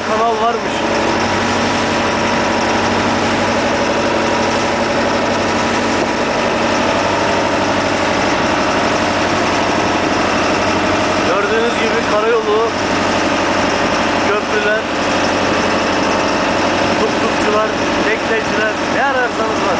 kanal varmış. Gördüğünüz gibi karayolu, köprüler, tuktukçular, tekneciler, ne ararsanız var.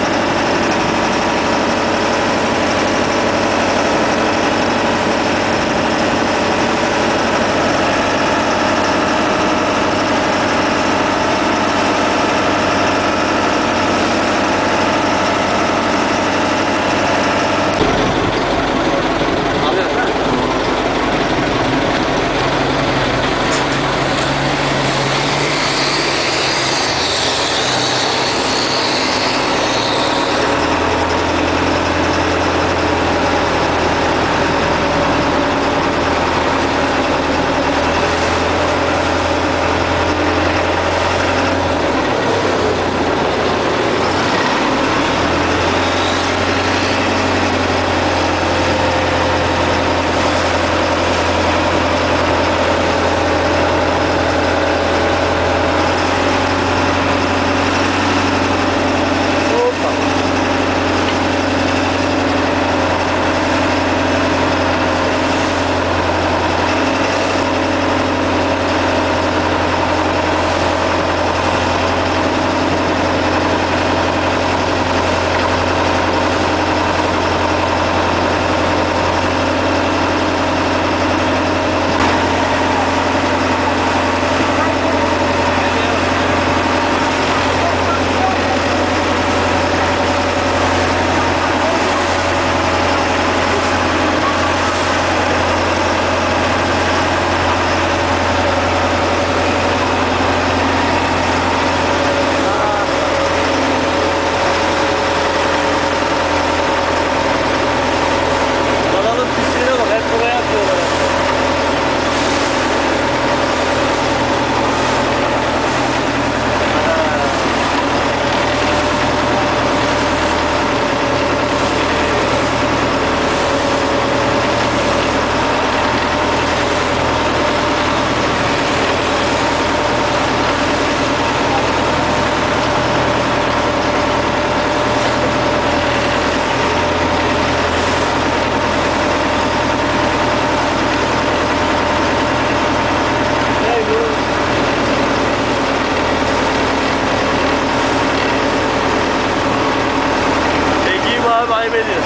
Kaybediyor.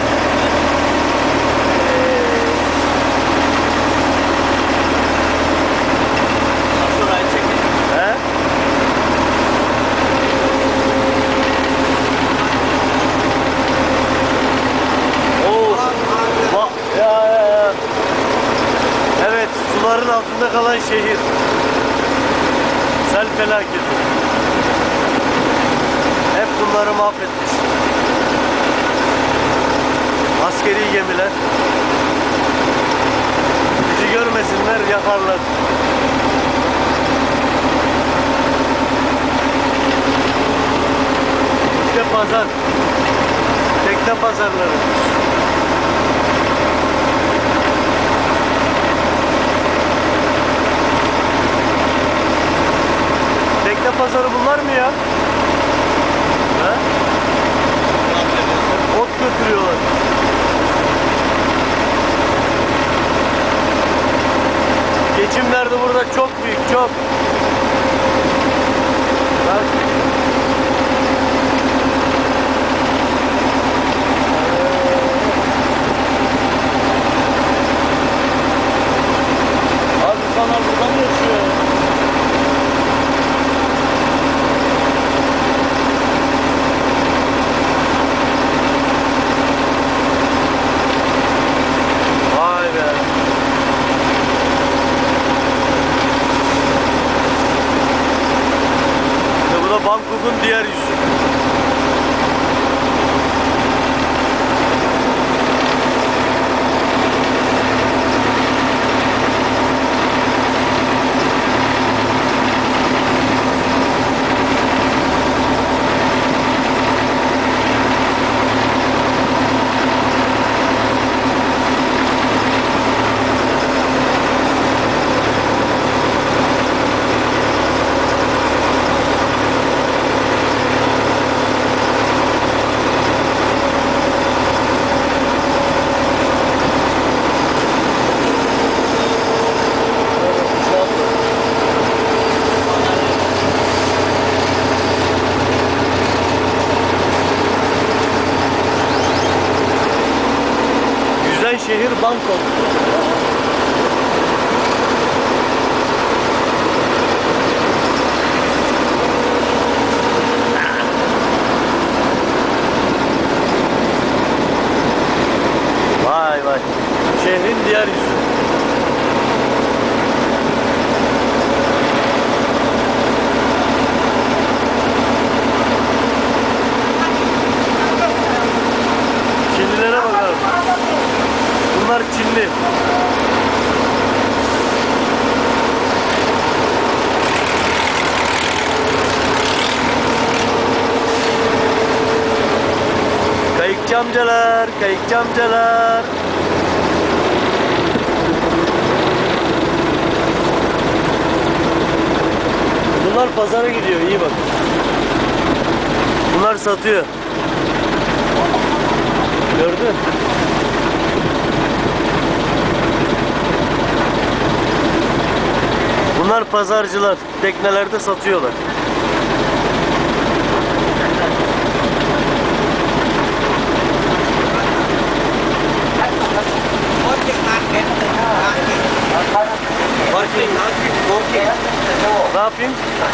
He? Oo. Ya. Evet, suların altında kalan şehir. Sel felaketi. Hep bunları mahvetmiş. Askeri gemiler. Bizi görmesinler, yakarlar. İşte pazar. Tekne pazarları. Tekne pazarı bunlar mı ya? He? Ot götürüyorlar. Geçim derdi burada çok büyük, çok. Bak. Abi insanlar burada mı yaşıyor? Vay be. Bu da Bangkok'un diğer yüzü. Bangkok. Vay vay. Şehrin diğer yüzü. Çinlilere bakalım. Bunlar Çinli. Kayıkçı amcalar, kayıkçı amcalar. Bunlar pazara gidiyor, iyi bak. Bunlar satıyor. Gördün? Bunlar pazarcılar. Teknelerde satıyorlar. Ne yapayım?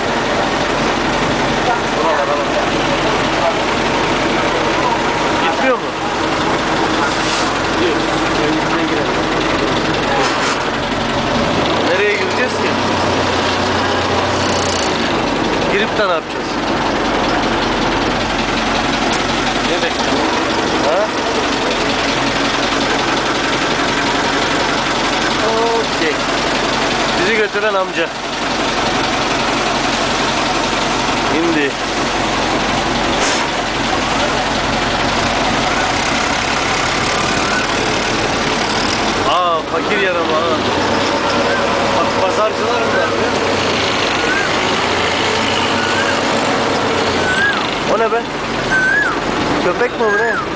Gitmiyor mu? Gidiyor. Nereye gideceğiz ki? Girip de ne yapacağız? Ne bekliyorsun? Ha? Okey. Bizi götüren amca. Şimdi. Aa, fakir yer ama ha. Bak, pazarcılar bunlar biliyor musun? O ne be? Köpek mi bu ne?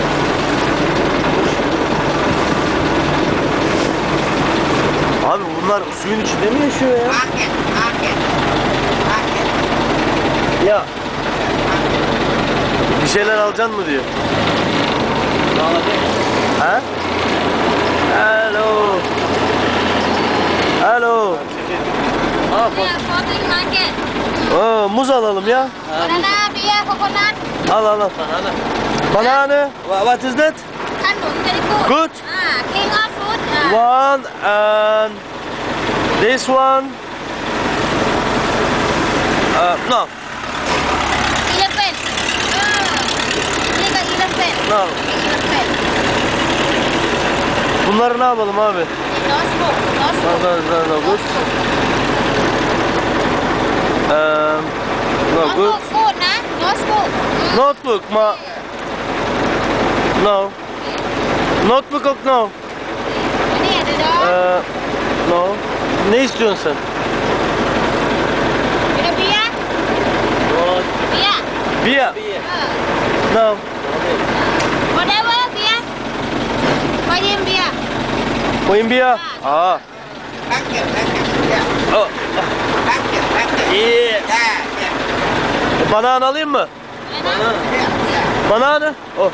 Abi bunlar suyun içinde mi yaşıyor ya? Ya. Bir şeyler alacaksın mı diyor. Ne alacağım? Ha? Hello. Hello. Aa, muz alalım ya. Banana, beer, coconut. Al al al. Banana. What is that? Kandun, very good. Good. King of fruit. One and this one. No. 11. Ini ke 11. No. 11. Bunları ne yapalım abi? No smoke, no No, smoke. no, no, no good. No No good. smoke, good na. No smoke. Notebook ma. No. Notebook yok no. Ini ada dah. No. Ne istiyorsun sen? Ada beer? Beer. Beer. No. Whatever beer. Koyayım beer. Koyun beer. Aa. Oh. Yeah. Banana alayım mı? Banana. Oh.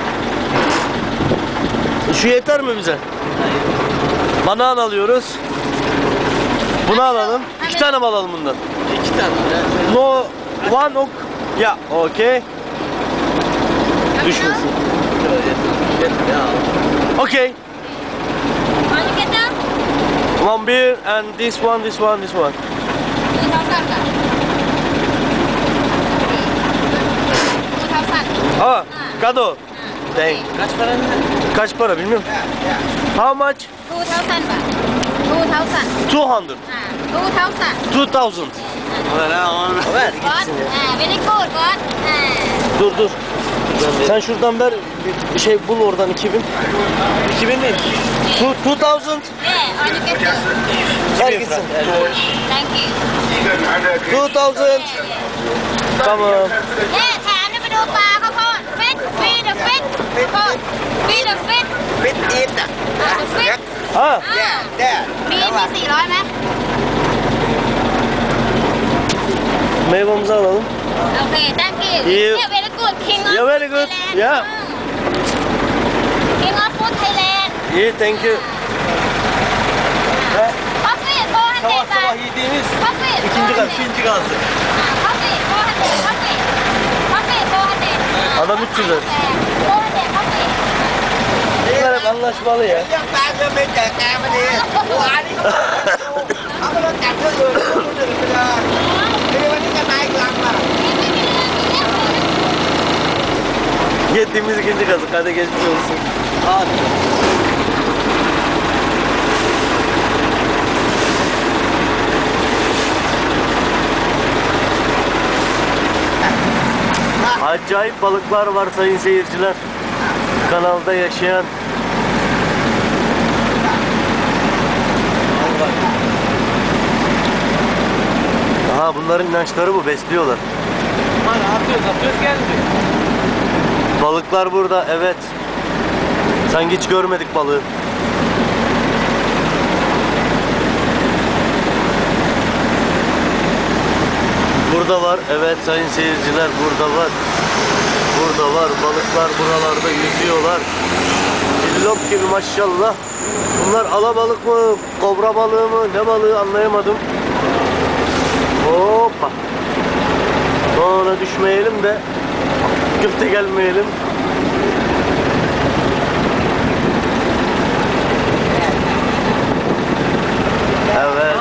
Şu yeter mi bize? Banana alıyoruz. Bunu alalım. 2 tane mi alalım bundan? 2 tane. No, one ok. Ya, okay. Düşmesin. Okay. Mau kita? One beer and this one, this one, this one. 2,000 kah? 2,000. Aa, kado. Dang. Kaç para ne? Kaç para bilmiyorum. How much? 2,000 baht. 2,000. 200. 2,000. 2000. Ver gitsin ya. Very good, God. Dur dur. Sen şuradan ver bir şey bul oradan 2000. 2000 değil. 2000. Yeah, all you get to. Ver gitsin. Thank you. 2000. Tamam. Yeah, แถมเนี่ยไปดูปลาข้าวโพด Fit, feed the fit. ข้าวโพด Feed the fit. Fit it. The fit. Ha. มี400ไหม Meyvamızı alalım. โอเค thank you. You- Yeah, very good. King of Yeah, very good. Thailand. Yeah. King of food Thailand. İyi, thank you. Ve Coffee 400 sabah sabah baht. yediğimiz Coffee ikinci gaz, 400. ikinci gazdı. Coffee 400. Coffee. Coffee 400. Adam 300 lira. 400 coffee. Bunlar hep anlaşmalı ya. Chắc ba cho mấy chả cà mà đi. Ủa ai đi. Không có chặt cái người nó không được bây giờ. Đi bên cái tay làm mà. Yediğimiz ikinci gazı. Hadi geçmiş olsun. Hadi. Acayip balıklar var sayın seyirciler. Kanalda yaşayan. Aha, bunların inançları bu, besliyorlar. Atıyoruz gelmiyor. Balıklar burada, evet. Sanki hiç görmedik balığı. Burada var, evet sayın seyirciler, burada var. Burada var, balıklar buralarda yüzüyorlar. Cillop gibi maşallah. Bunlar alabalık mı, kobra balığı mı, ne balığı anlayamadım. Hoppa. Sonra düşmeyelim de köfte gelmeyelim. Evet.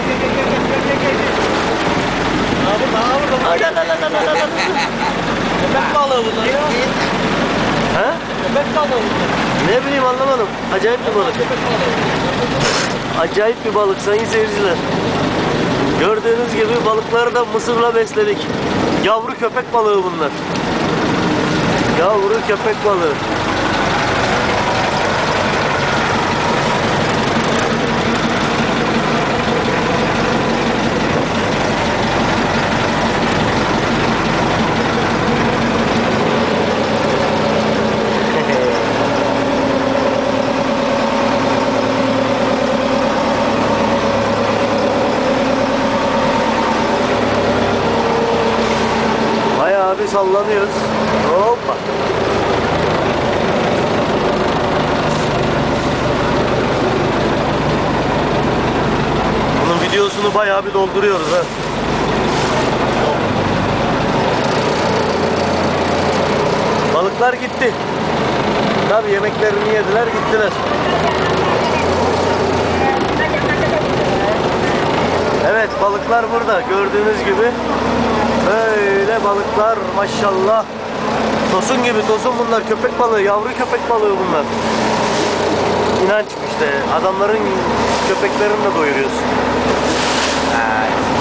Köpek balığı bunlar ya. He? Köpek balığı bunlar. Ne bileyim, anlamadım. Acayip bir balık. Acayip bir balık sayın seyirciler. Gördüğünüz gibi balıkları da mısırla besledik. Yavru köpek balığı bunlar. Yavru köpek balığı. Bayağı bir sallanıyoruz. Hoppa. Bunun videosunu bayağı bir dolduruyoruz ha. Balıklar gitti. Tabii yemeklerini yediler, gittiler. Evet, balıklar burada gördüğünüz gibi. Böyle balıklar maşallah. Tosun gibi, tosun bunlar, köpek balığı, yavru köpek balığı bunlar. İnanç işte, adamların köpeklerini de doyuruyorsun.